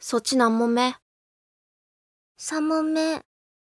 そっち何問目 ？3問目。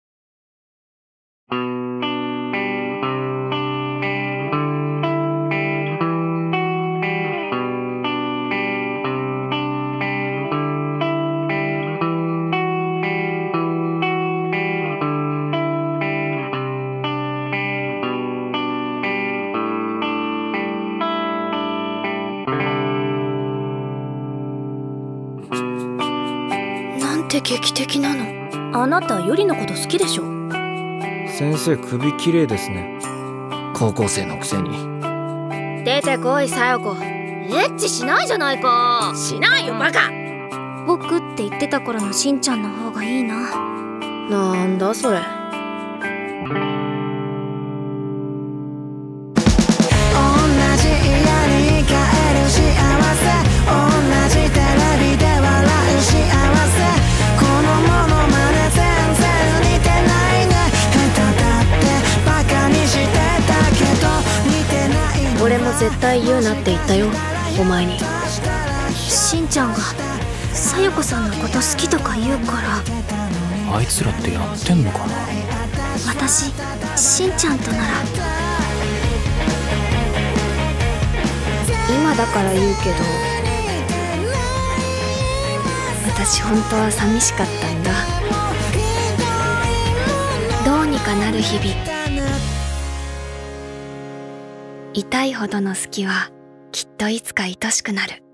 なんて劇的なの。あなたユリのこと好きでしょ。 先生首綺麗ですね。高校生のくせに。 出てこいさよこ。エッチしないじゃないか。しないよバカ。 僕って言ってた頃のしんちゃんの方がいいな。 なんだそれ。俺も絶対言うなって言ったよ、お前に。 しんちゃんがさよこさんのこと好きとか言うから。 あいつらってやってんのかな。 私しんちゃんとなら。 今だから言うけど、私本当は寂しかったんだ。どうにかなる日々。痛いほどの好きはきっといつか愛しくなる。